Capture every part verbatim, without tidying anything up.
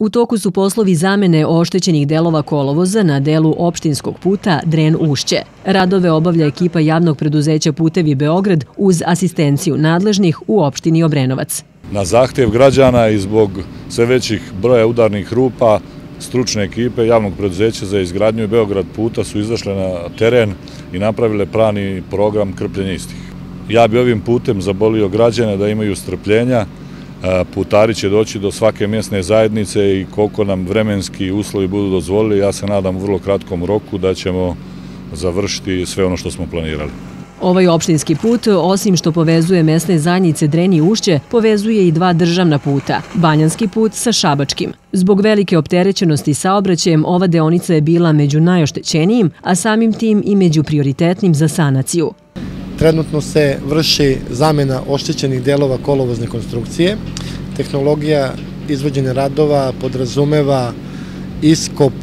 U toku su poslovi zamene oštećenih delova kolovoza na delu opštinskog puta Dren-Ušće. Radove obavlja ekipa javnog preduzeća Putevi Beograd uz asistenciju nadležnih u opštini Obrenovac. Na zahtev građana i zbog sve većih broja udarnih rupa, stručne ekipe javnog preduzeća za izgradnju Beograd puta su izašle na teren i napravile plan i program krpljenja istih. Ja bi ovim putem zabolio građane da imaju strpljenja. Putari će doći do svake mjesne zajednice i koliko nam vremenski uslovi budu dozvolili, ja se nadam u vrlo kratkom roku da ćemo završiti sve ono što smo planirali. Ovaj opštinski put, osim što povezuje mesne zajednice Dren i Ušće, povezuje i dva državna puta, Banjanski put sa Šabačkim. Zbog velike opterećenosti saobraćajem, ova deonica je bila među najoštećenijim, a samim tim i među prioritetnim za sanaciju. Trenutno se vrši zamena oštećenih delova kolovozne konstrukcije. Tehnologija izvođenja radova podrazumeva iskop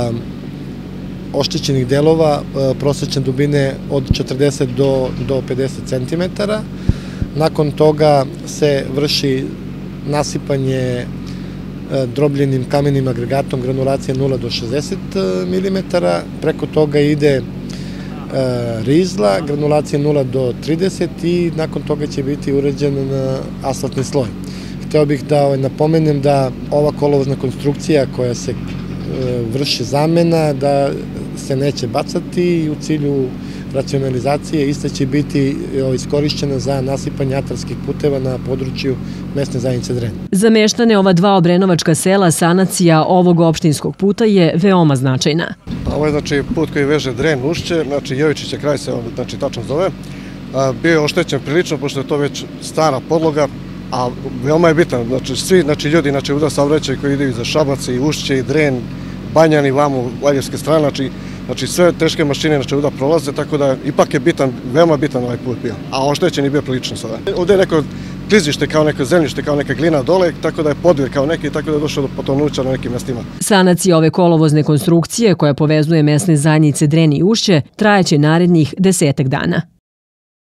oštećenih delova prosečne dubine od četrdeset do pedeset centimetara. Nakon toga se vrši nasipanje drobljenim kamenim agregatom granulacije nula do šezdeset milimetara. Preko toga ide rizla, granulacije nula do trideset i nakon toga će biti uređen asfaltni sloj. Hteo bih da napomenem da ova kolovozna konstrukcija koja se vrši zamena, da se neće bacati i u cilju racionalizacije ista će biti iskorišćena za nasipanje atarskih puteva na području mesne zajednice Dren. Za meštane ova dva obrenovačka sela sanacija ovog opštinskog puta je veoma značajna. Ovo je znači put koji veže Dren-Ušće, znači Jovičića kraj se on znači tačno zove. Bio je oštećen prilično pošto je to već stara podloga, a veoma je bitan, znači svi znači ljudi znači u saobraćaju koji idu za Šabac i Ušće i Dren, Banjan i vamo Valjevske strane, znači Znači sve teške mašine znači ovdje prolaze, tako da ipak je bitan, veoma bitan ovaj put bio. A oštećen je bio prilično sada. Ovdje je neko klizište kao neko zemljište, kao neka glina dole, tako da je podvir kao neki, tako da je došlo do potonuća na nekim mjestima. Sanacija ove kolovozne konstrukcije koja povezuje mesne zajednice Dren i Ušće trajaće narednih desetak dana.